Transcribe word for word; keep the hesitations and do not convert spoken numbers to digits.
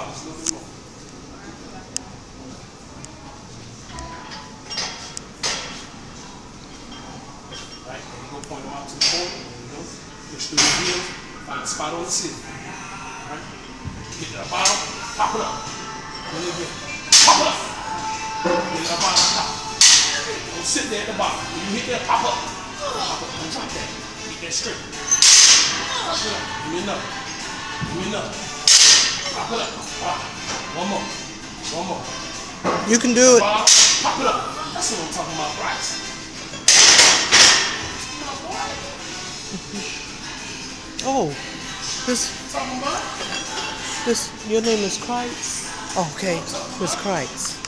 bottom, just a little bit more. Right, there you go, point them out to the corner. There you go. Push through your heels, find a spot on the ceiling. Right? Get to the bottom, pop it up. A little bit. Pop it up. Get to the bottom, pop. Don't sit there at the bottom. When you hit that, pop up. Pop up. Don't drop that. Get that straight. Pop it up. Give me another. Give me another. Pop it up. Pop. One more. One more. You can do it. Pop, pop it up. That's what I'm talking about, Bryce. Oh, this, Talking about? this, your name is Bryce? Oh, okay, Miss Bryce.